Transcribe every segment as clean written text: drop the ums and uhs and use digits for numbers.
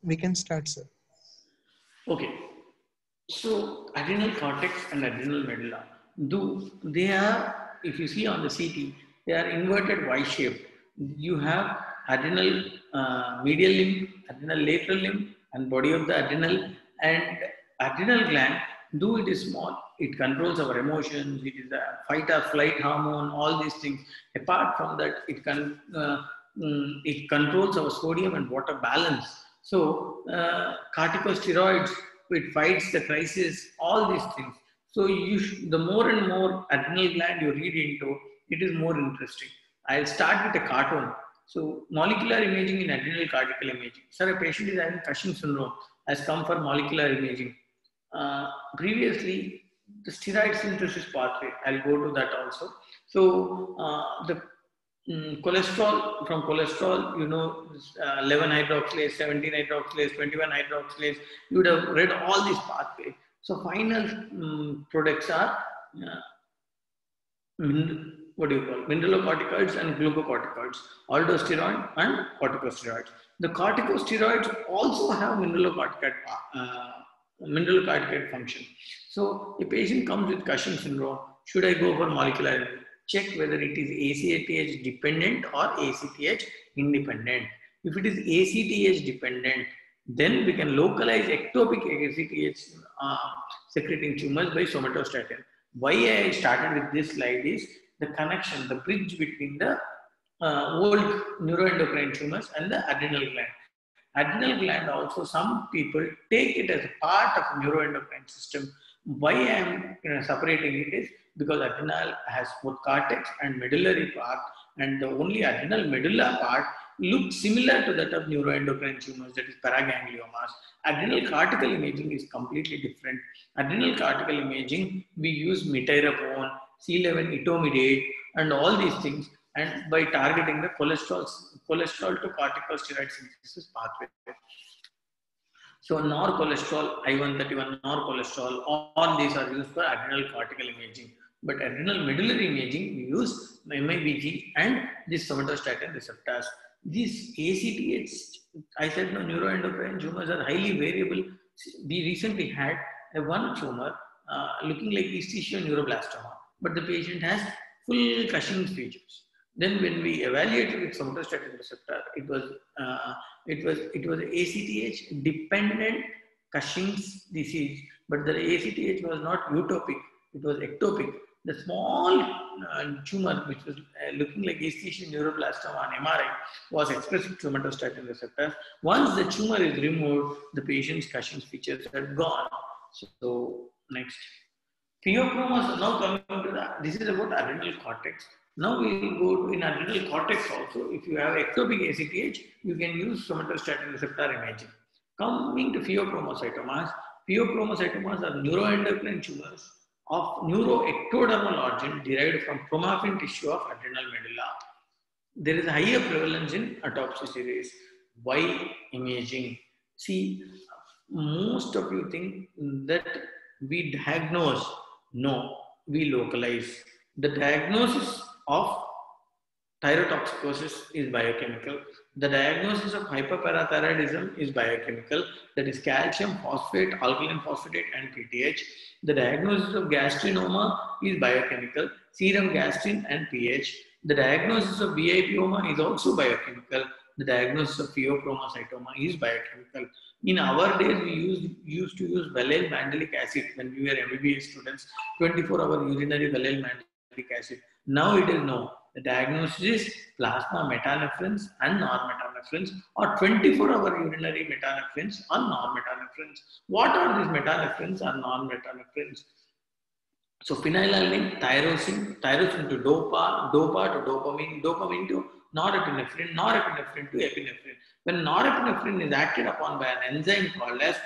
We can start, sir. Okay. So adrenal cortex and adrenal medulla, they are, if you see on the CT, they are inverted Y shaped. You have adrenal medial limb, adrenal lateral limb, and body of the adrenal. And adrenal gland, though it is small, it controls our emotions. It is a fight or flight hormone. All these things. Apart from that, it controls our sodium and water balance. So corticosteroids, it fights the crisis, all these things. So the more and more adrenal gland you read into, it is more interesting. I'll start with a cartoon. So molecular imaging in adrenal cortical imaging. Sir, a patient is having Cushing syndrome, has come for molecular imaging. Previously, the steroid synthesis pathway, I'll go to that also. So the cholesterol, from cholesterol, 11 hydroxylase, 17 hydroxylase, 21 hydroxylase, you would have read all these pathways. So final products are mineralocorticoids and glucocorticoids, aldosterone and corticosteroids. The corticosteroids also have mineralocorticoid function. So a patient comes with Cushing syndrome, should I go for molecular? Check whether it is ACTH dependent or ACTH independent. If it is ACTH dependent, then we can localize ectopic ACTH secreting tumors by somatostatin. Why I started with this slide is the connection, the bridge between the old neuroendocrine tumors and the adrenal gland. Adrenal gland also, some people take it as a part of neuroendocrine system. Why I am separating it is because adrenal has both cortex and medullary part, and the only adrenal medulla part looks similar to that of neuroendocrine tumors, that is paragangliomas. Adrenal cortical imaging is completely different. Adrenal cortical imaging, we use mityrapone, C11 etomidate, and all these things, and by targeting the cholesterol to corticosteroid synthesis pathway. So norcholesterol, I-131, norcholesterol, all these are used for adrenal cortical imaging. But adrenal medullary imaging, we use MIBG and these somatostatin receptors. These ACTH, I said no, neuroendocrine tumors are highly variable. We recently had one tumor looking like East Asia neuroblastoma, but the patient has full Cushing's features. Then when we evaluated with somatostatin receptor, it was ACTH dependent Cushing's disease, but the ACTH was not utopic, it was ectopic. The small tumor, which was looking like East Asian neuroblastoma on MRI, was expressed with somatostatin receptors. Once the tumor is removed, the patient's Cushing's features are gone. So next. Pheochromas, now coming to that, this is about adrenal cortex. Now we will go to in adrenal cortex also. If you have ectopic ACTH, you can use somatostatin receptor imaging. Coming to pheochromocytomas, pheochromocytomas are neuroendocrine tumors of neuroectodermal origin derived from chromaffin tissue of adrenal medulla. There is a higher prevalence in autopsy series. Why imaging? See, most of you think that we diagnose. No, we localize. The diagnosis of thyrotoxicosis is biochemical. The diagnosis of hyperparathyroidism is biochemical. That is calcium, phosphate, alkaline phosphatate, and PTH. The diagnosis of gastrinoma is biochemical. Serum gastrin and pH. The diagnosis of VIPoma is also biochemical. The diagnosis of pheochromocytoma is biochemical. In our days, we used to use Valleil mandelic acid when we were MBBS students, 24-hour urinary Valleil mandelic acid. Now it is no. The diagnosis is plasma metanephrines and normetanephrines, or 24-hour urinary metanephrines or normetanephrines. What are these metanephrines or normetanephrines? So phenylalanine, tyrosine to dopa to dopamine, dopamine to norepinephrine, norepinephrine to epinephrine. When norepinephrine is acted upon by an enzyme called as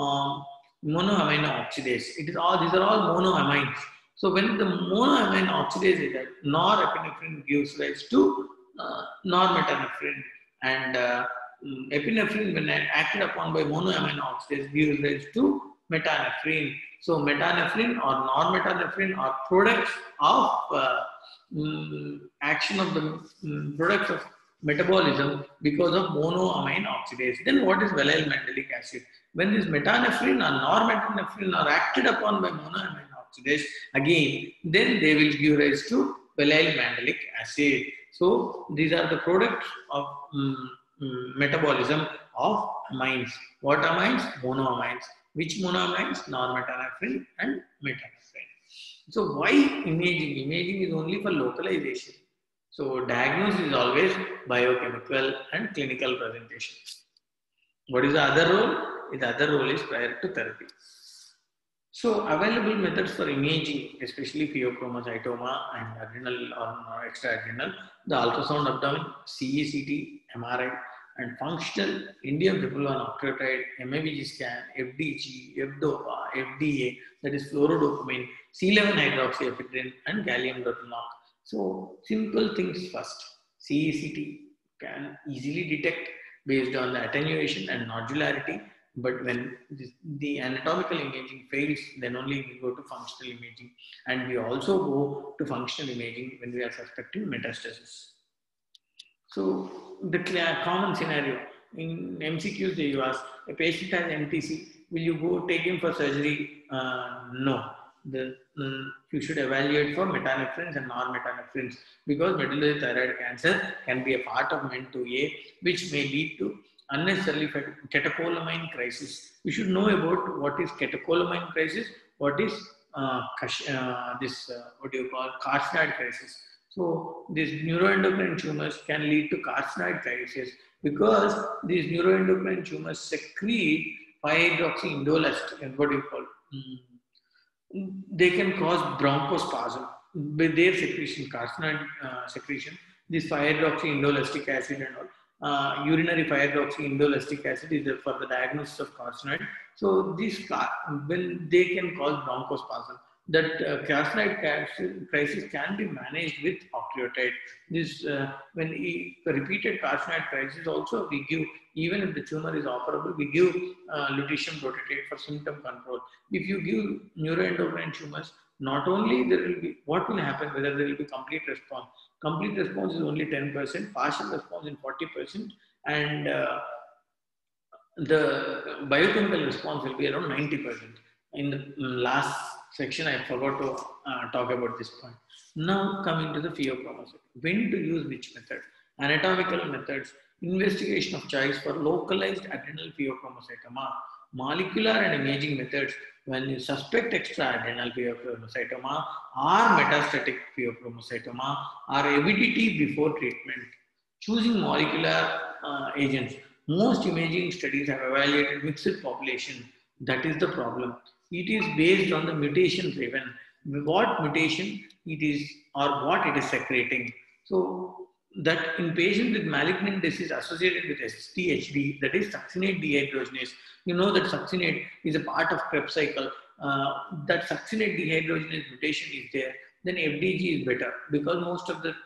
monoamino oxidase, these are all monoamines. So when the monoamine oxidase is that, norepinephrine gives rise to normetanephrine, and epinephrine, when acted upon by monoamine oxidase, gives rise to metanephrine. So metanephrine or normetanephrine are products of action of the products of metabolism because of monoamine oxidase. Then what is valyl mandelic acid? When this metanephrine or normetanephrine are acted upon by monoamine oxidase, again, then they will give rise to valyl mandelic acid. So these are the products of metabolism of amines. What amines? Monoamines. Which monoamines? Normetanephrine and metanephrine. So why imaging? Imaging is only for localization. So diagnosis is always biochemical and clinical presentation. What is the other role? The other role is prior to therapy. So available methods for imaging, especially pheochromocytoma and adrenal or extra-adrenal, the ultrasound abdomen, CECT, MRI, and functional indium triple one octreotide, MABG scan, FDG, FDOPA, FDA, that is fluorodopamine, C11-hydroxyephedrine, and gallium dotinol. So simple things first. CECT can easily detect based on the attenuation and nodularity. But when the anatomical imaging fails, then only we go to functional imaging. And we also go to functional imaging when we are suspecting metastasis. So the common scenario in MCQs, you ask, a patient has MTC, will you go take him for surgery? No. You should evaluate for metanephrines and normetanephrines because medullary thyroid cancer can be a part of MEN2A, which may lead to unnecessarily catecholamine crisis. We should know about what is catecholamine crisis, what is carcinoid crisis. So these neuroendocrine tumors can lead to carcinoid crisis because these neuroendocrine tumors secrete 5-hydroxyindolestrate, what do you call it? They can cause bronchospasm with their secretion, carcinoid secretion. This 5-hydroxyindolestric acid and all. Urinary 5-hydroxyindolestric acid is for the diagnosis of carcinoid. So this, when they can cause bronchospasm, that carcinoid crisis can be managed with octreotide. This when repeated carcinoid crisis also we give, even if the tumor is operable, we give lutetium prototate for symptom control. If you give neuroendocrine tumors, not only there will be, what will happen, whether there will be complete response. Complete response is only 10%, partial response in 40%, and the biochemical response will be around 90%. In the last section, I forgot to talk about this point. Now coming to the pheochromocyte. When to use which method? Anatomical methods, investigation of choice for localized adrenal pheochromocytoma, molecular and imaging methods when you suspect extra-adrenal pheochromocytoma or metastatic pheochromocytoma or avidity before treatment. Choosing molecular agents. Most imaging studies have evaluated mixed population. That is the problem. It is based on the mutation driven. What mutation it is or what it is secreting. So that in patients with malignant disease associated with SDHD, that is succinate dehydrogenase. You know that succinate is a part of Krebs cycle. That succinate dehydrogenase mutation is there. Then FDG is better because most of the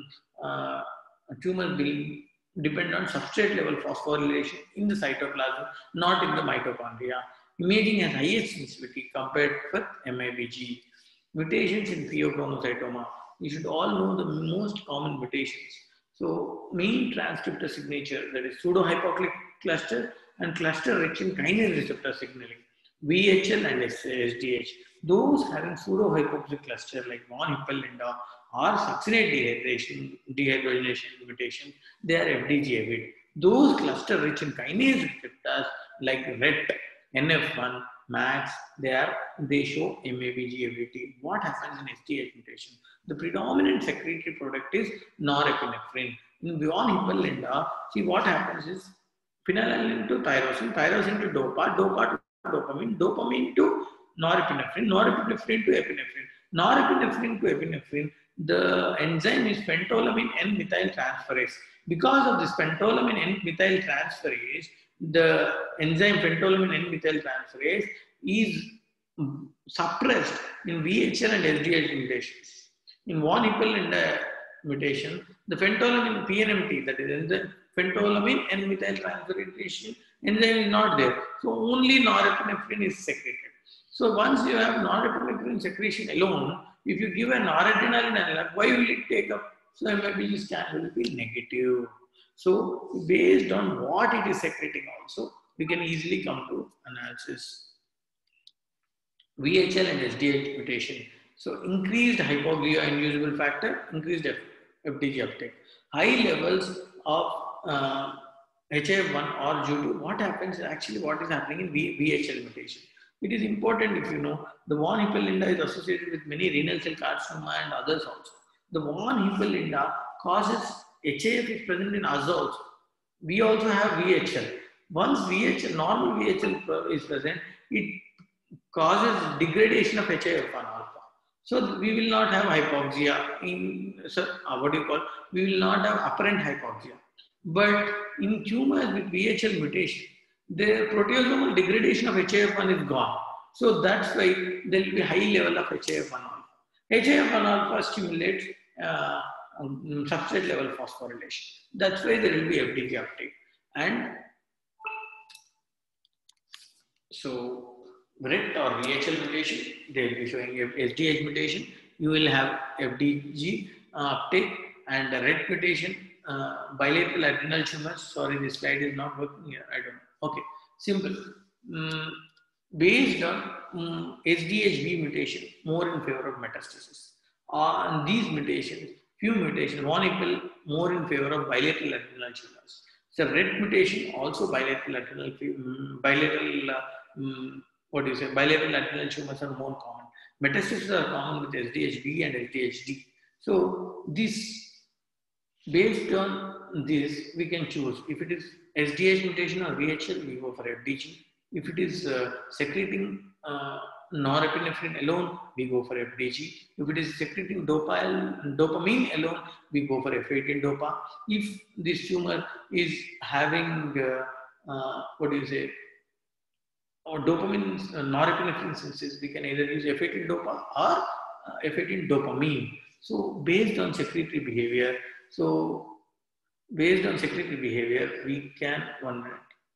tumors will depend on substrate level phosphorylation in the cytoplasm, not in the mitochondria. Imaging has highest sensitivity compared with MABG. Mutations in pheochromocytoma. You should all know the most common mutations. So main transcriptor signature, that is pseudohypoxia cluster and cluster rich in kinase receptor signaling, VHL and SDH. Those having pseudohypoxic cluster like von Hippel-Lindau or succinate dehydrogenation mutation, they are FDG avid. Those cluster rich in kinase receptors like RET, NF1, MAX, they show MABG ability. What happens in SDH mutation? The predominant secretory product is norepinephrine. In von Hippel-Lindau, see what happens is phenylalanine to tyrosine, tyrosine to DOPA, DOPA to dopamine, dopamine to norepinephrine, norepinephrine to epinephrine, norepinephrine to epinephrine. The enzyme is phentolamine N-methyl transferase. Because of this phentolamine N-methyl transferase, the enzyme phentolamine N-methyl transferase is suppressed in VHL and SDH mutations. In von Hippel-Lindau mutation, the phentolamine PNMT, that is the phentolamine N-methyl transferase enzyme is not there. So only norepinephrine is secreted. So once you have norepinephrine secretion alone, if you give a noradrenaline analog, why will it take up? So MABG scan will be negative. So based on what it is secreting also, we can easily come to analysis. VHL and SDH mutation. So increased hypoglia inducible factor, increased FDG uptake. High levels of HIF1 or due to what happens actually, what is happening in VHL mutation. It is important if you know the von Hippel-Lindau is associated with many renal cell carcinoma and others also. The von Hippel-Lindau causes HIF is present in us also. We also have VHL. Once VHL, normal VHL is present, it causes degradation of HIF1 alpha. So we will not have hypoxia in, what do you call, we will not have apparent hypoxia. But in tumors with VHL mutation, the proteasomal degradation of HIF1 is gone. So that's why there will be high level of HIF1 alpha. HIF1 alpha stimulates substrate level phosphorylation. That's why there will be FDG uptake. And so RET or VHL mutation, they will be showing SDH mutation. You will have FDG uptake, and RET mutation, bilateral adrenal tumors. Sorry, this slide is not working here. I don't know. Okay, simple. Based on SDHB mutation, more in favor of metastasis. On these mutations, few mutations, von Hippel more in favor of bilateral adrenal tumors. So RET mutation also bilateral adrenal, bilateral adrenal tumors are more common. Metastases are common with SDHB and SDHD. So this, based on this, we can choose. If it is SDH mutation or VHL, we go for FDG. If it is secreting norepinephrine alone, we go for FDG. If it is secreting dopamine alone, we go for F18-DOPA. If this tumor is having, or dopamine, norepinephrine synthesis, we can either use F18-DOPA or F18-dopamine. So based on secretory behavior, we can wonder.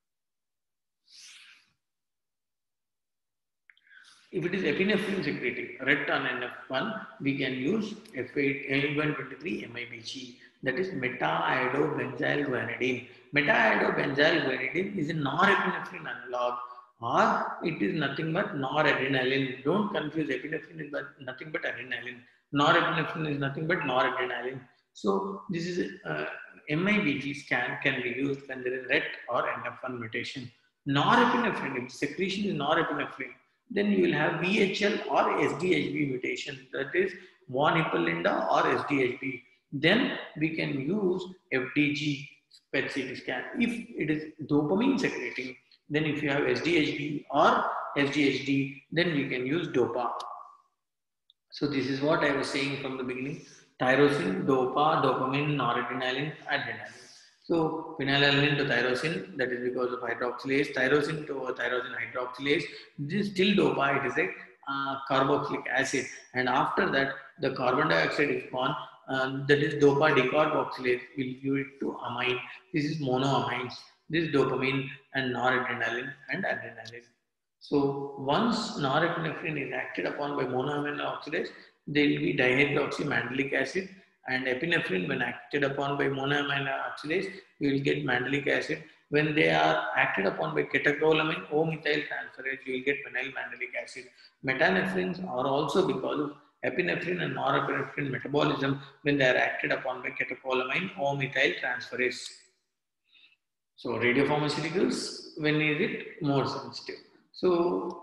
If it is epinephrine secreting, RET on NF1, we can use F123 MIBG, that is meta-iodobenzyl-guanidine. Meta-iodobenzyl-guanidine is a norepinephrine analog, or it is nothing but noradrenaline. Don't confuse epinephrine is nothing but adrenaline. Norepinephrine is nothing but noradrenaline. So this is MIBG scan can be used when there is RET or NF1 mutation. Norepinephrine, if secretion is norepinephrine, then you will have VHL or SDHB mutation, that is von Hippel-Lindau or SDHB. Then we can use FDG PET CT scan. If it is dopamine secreting, then if you have SDHB or SDHD, then we can use DOPA. So this is what I was saying from the beginning: tyrosine, DOPA, dopamine, noradrenaline, adrenaline. So phenylalanine to tyrosine, that is because of hydroxylase. Tyrosine to tyrosine hydroxylase. This is still DOPA, it is a carboxylic acid. And after that, the carbon dioxide is gone. That is DOPA decarboxylase will give it to amine. This is monoamines. This is dopamine and noradrenaline and adrenaline. So once norepinephrine is acted upon by monoamine oxidase, there will be dihydroxymandelic acid. And epinephrine, when acted upon by monoamine oxidase, you will get mandelic acid. When they are acted upon by catecholamine O-methyl transferase, you will get vinyl mandelic acid. Metanephrines are also because of epinephrine and norepinephrine metabolism when they are acted upon by catecholamine O-methyl transferase. So radiopharmaceuticals, when is it more sensitive? So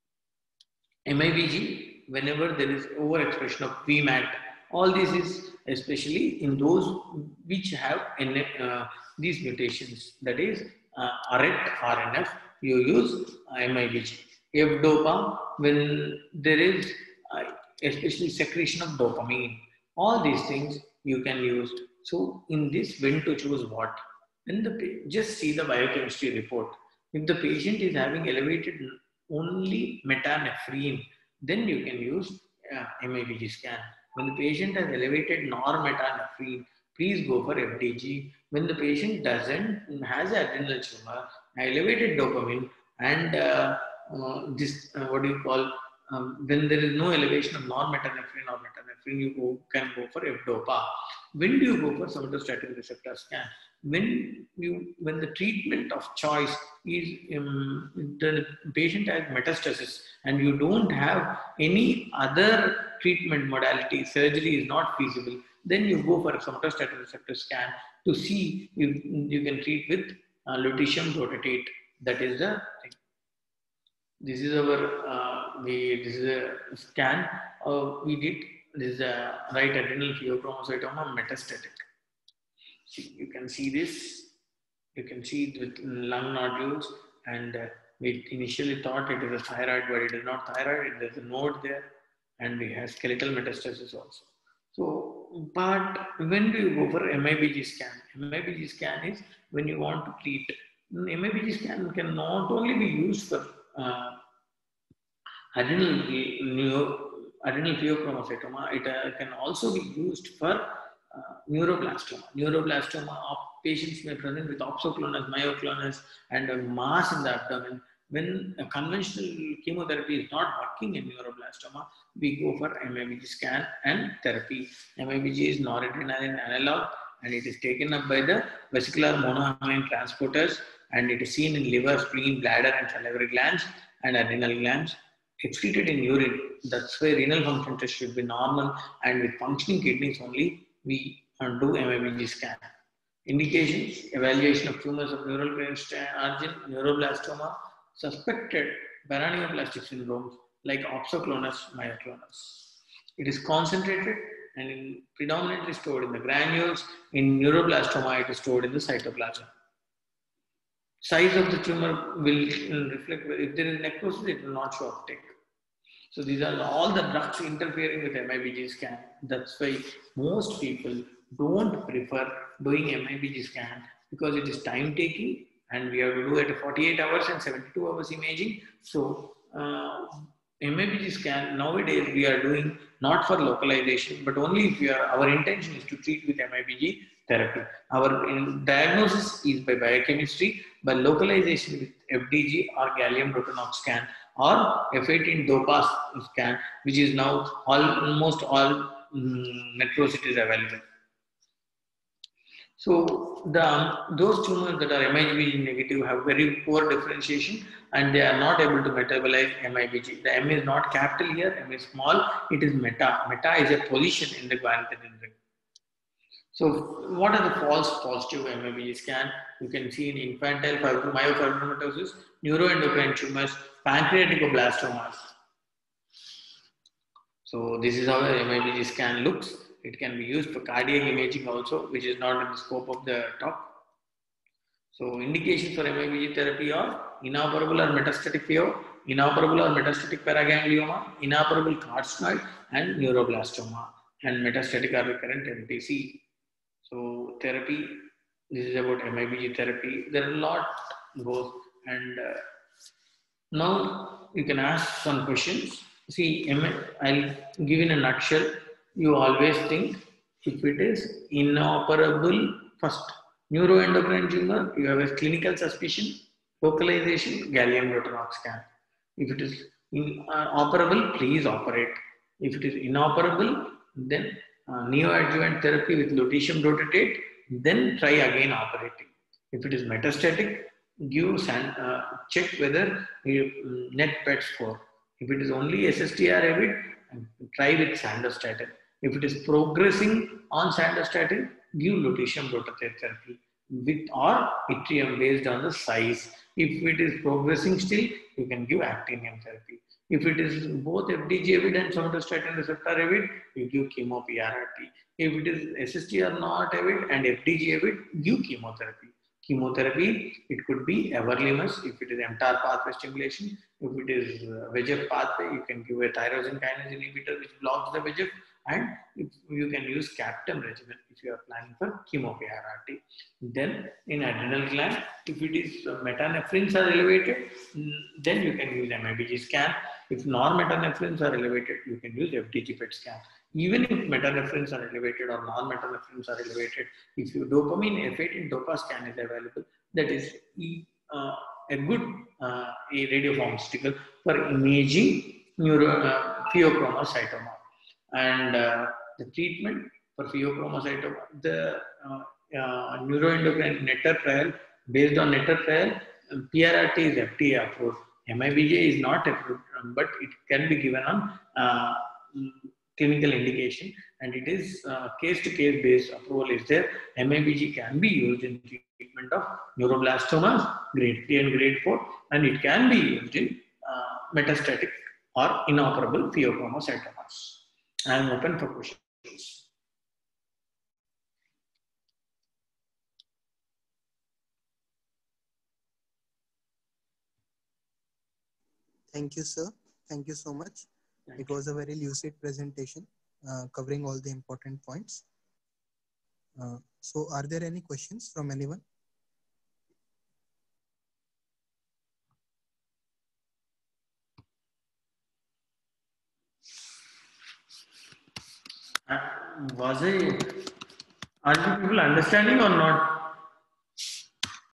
MIBG, whenever there is overexpression of VMAT, all this is especially in those which have these mutations, that is RET, RNF, you use MIBG. F-DOPA, when there is especially secretion of dopamine, all these things you can use. So in this, when to choose what? When just see the biochemistry report. If the patient is having elevated only metanephrine, then you can use MIBG scan. When the patient has elevated normetanephrine, please go for FDG. When the patient has adrenal tumor, elevated dopamine, and when there is no elevation of normetanephrine or metanephrine, you can go for F-DOPA. When do you go for somatostatin receptor scan? When the treatment of choice is the patient has metastasis and you don't have any other treatment modality, surgery is not feasible, then you go for a somatostatin receptor scan to see if you can treat with lutetium dotatate. That is the thing. This is our this is a scan we did. This is a right adrenal pheochromocytoma metastatic. See, you can see this. You can see it with lung nodules, and we initially thought it is a thyroid, but it is not thyroid. There is a node there, and we have skeletal metastasis also. So, but when do you go for MIBG scan? MIBG scan is when you want to treat. MIBG scan can not only be used for adrenal pheochromocytoma, it can also be used for neuroblastoma. Neuroblastoma of patients may present with opsoclonus, myoclonus, and a mass in the abdomen. When a conventional chemotherapy is not working in neuroblastoma, we go for MIBG scan and therapy. MIBG is noradrenaline analog, and it is taken up by the vesicular monoamine transporters, and it is seen in liver, spleen, bladder, and salivary glands and adrenal glands. Excreted in urine. That's why renal function test should be normal, and with functioning kidneys only we do MIBG scan. Indications: evaluation of tumors of neural brainstem origin, neuroblastoma, suspected paraneoplastic syndromes like opsoclonus, myoclonus. It is concentrated and predominantly stored in the granules. In neuroblastoma, it is stored in the cytoplasm. Size of the tumor will reflect. If there is necrosis, it will not show uptake. So these are all the drugs interfering with MIBG scan. That's why most people don't prefer doing MIBG scan because it is time taking, and we have to do it at 48 hours and 72 hours imaging. So MIBG scan nowadays we are doing not for localization, but only if our intention is to treat with MIBG therapy. Our diagnosis is by biochemistry, by localization with FDG or gallium protonok scan or F18 DOPA scan, which is now almost all metro cities available. So those tumors that are MIBG negative have very poor differentiation, and they are not able to metabolize MIBG. The M is not capital here, M is small, it is meta. Meta is a position in the guanidine ring. So what are the false positive MIBG scan? You can see in infantile myofibromatosis, neuroendocrine tumors, pancreaticoblastomas. So this is how the MIBG scan looks. It can be used for cardiac imaging also, which is not in the scope of the talk. So indications for MIBG therapy are inoperable or metastatic pheo, inoperable or metastatic paraganglioma, inoperable carcinoid, and neuroblastoma, and metastatic or recurrent MTC. So therapy, this is about MIBG therapy. There are a lot goes, and now you can ask some questions. See, I'll give in a nutshell. You always think if it is inoperable, first neuroendocrine tumor, you have a clinical suspicion, localization, gallium protonok scan. If it is operable, please operate. If it is inoperable, then neoadjuvant therapy with lutetium dotatate, then try again operating. If it is metastatic, check whether net PET score. If it is only SSTR avid, try with sandostatin. If it is progressing on sandostatin, give lutetium dotatate therapy with or yttrium based on the size. If it is progressing still, you can give actinium therapy. If it is both FDG avid and somatostatin receptor avid, you give chemo PRRT. If it is SSTR not avid and FDG avid, give chemotherapy. Chemotherapy, it could be everolimus if it is mTOR pathway stimulation. If it is VEGF pathway, you can give a tyrosine kinase inhibitor which blocks the VEGF, and you can use CAPTEM regimen if you are planning for chemo PRRT. Then in adrenal gland, if it is metanephrines are elevated, then you can use MIBG scan. If non-metanephrines are elevated, you can use FDG PET scan. Even if metanephrines are elevated or non-metanephrines are elevated, if you dopamine F18 DOPA scan is available, that is a good radiopharmaceutical for imaging pheochromocytoma. And the treatment for pheochromocytoma. The neuroendocrine NETTER trial, based on NETTER trial, PRRT is FDA approved. MIBG is not approved, but it can be given on clinical indication, and it is case-to-case based approval is there. MIBG can be used in treatment of neuroblastomas, grade 3 and grade 4, and it can be used in metastatic or inoperable pheochromocytomas. I am open for questions. Thank you, sir. Thank you so much. It was a very lucid presentation covering all the important points. So are there any questions from anyone? Are you people understanding or not?